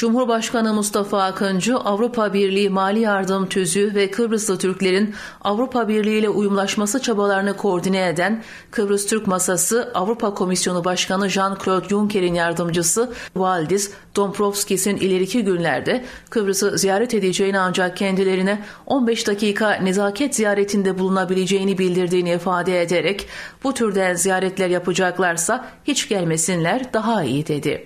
Cumhurbaşkanı Mustafa Akıncı, Avrupa Birliği Mali Yardım Tüzüğü ve Kıbrıslı Türklerin Avrupa Birliği ile uyumlaşması çabalarını koordine eden Kıbrıs Türk Masası, Avrupa Komisyonu Başkanı Jean-Claude Juncker'in yardımcısı Valdis Dombrovskis'in ileriki günlerde Kıbrıs'ı ziyaret edeceğini ancak kendilerine 15 dakika nezaket ziyaretinde bulunabileceğini bildirdiğini ifade ederek bu türden ziyaretler yapacaklarsa hiç gelmesinler daha iyi dedi.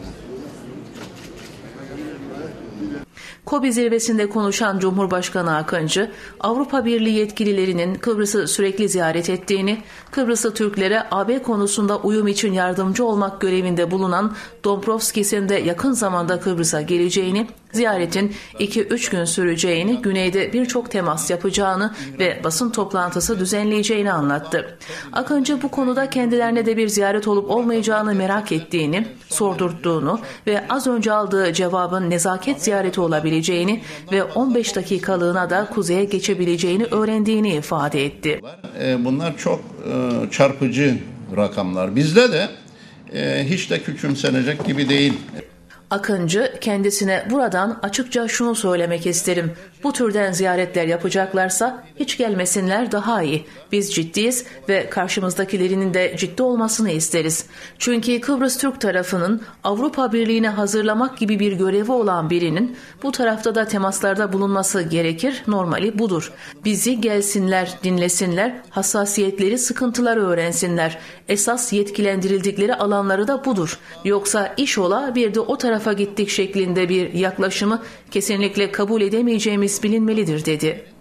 KOBİ zirvesinde konuşan Cumhurbaşkanı Akıncı, Avrupa Birliği yetkililerinin Kıbrıs'ı sürekli ziyaret ettiğini, Kıbrıslı Türklere AB konusunda uyum için yardımcı olmak görevinde bulunan Dombrovskis'in de yakın zamanda Kıbrıs'a geleceğini, ziyaretin 2-3 gün süreceğini, güneyde birçok temas yapacağını ve basın toplantısı düzenleyeceğini anlattı. Akıncı bu konuda kendilerine de bir ziyaret olup olmayacağını merak ettiğini, sordurttuğunu ve az önce aldığı cevabın nezaket ziyareti olabileceğini ve 15 dakikalığına da kuzeye geçebileceğini öğrendiğini ifade etti. Bunlar çok çarpıcı rakamlar. Bizde de hiç de küçümsenecek gibi değil. Akıncı kendisine buradan açıkça şunu söylemek isterim. Bu türden ziyaretler yapacaklarsa hiç gelmesinler daha iyi. Biz ciddiyiz ve karşımızdakilerinin de ciddi olmasını isteriz. Çünkü Kıbrıs Türk tarafının Avrupa Birliği'ne hazırlamak gibi bir görevi olan birinin bu tarafta da temaslarda bulunması gerekir. Normali budur. Bizi gelsinler, dinlesinler, hassasiyetleri, sıkıntıları öğrensinler. Esas yetkilendirildikleri alanları da budur. Yoksa iş ola bir de o tarafa gittik şeklinde bir yaklaşımı kesinlikle kabul edemeyeceğimiz bilinmelidir dedi.